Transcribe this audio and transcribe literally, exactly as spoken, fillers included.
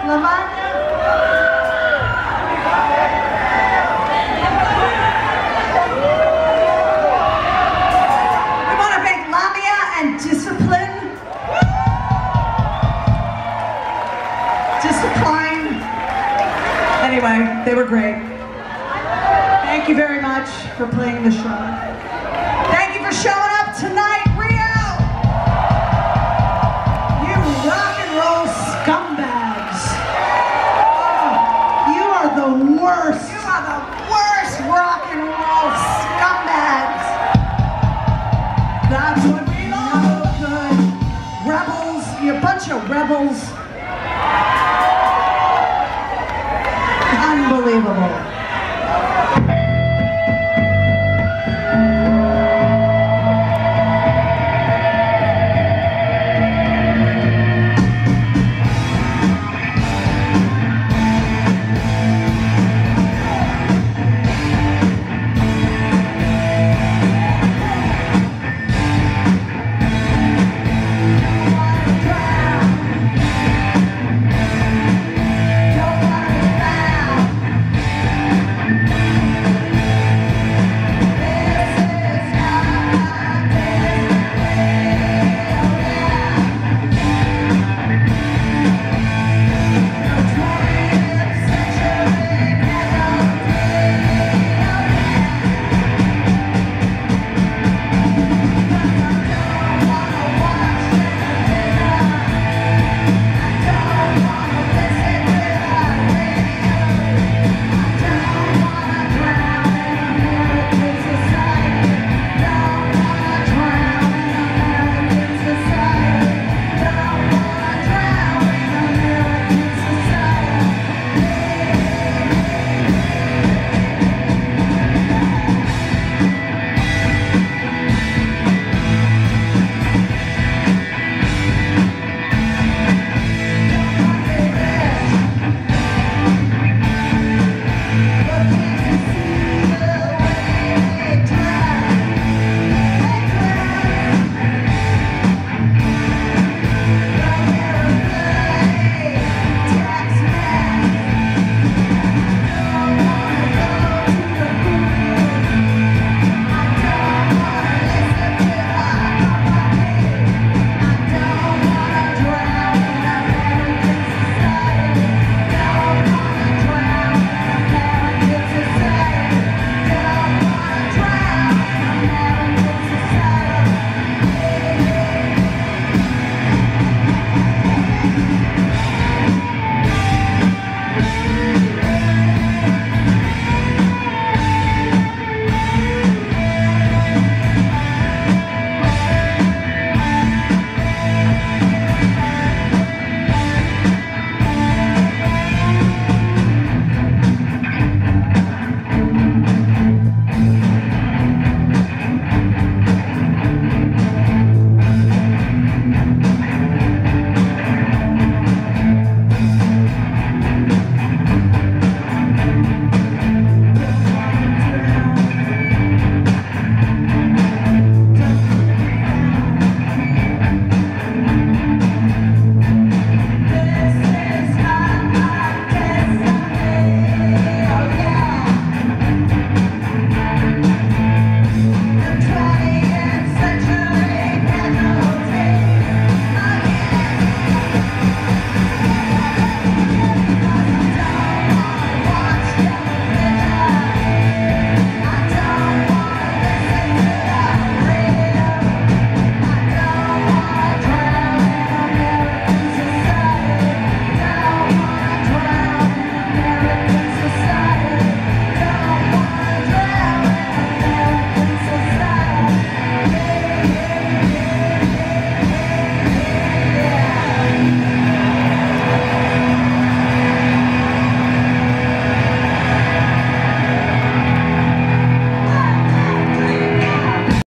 Lavanya. We want to thank Lamia and Discipline. Discipline. Anyway, they were great. Thank you very much for playing the show. Thank you for showing up tonight, Rio! You rock and roll scumbags. Oh, you are the worst. You are the worst rock and roll scumbags. That's what we love. No good. Rebels, you're a bunch of rebels. Unbelievable.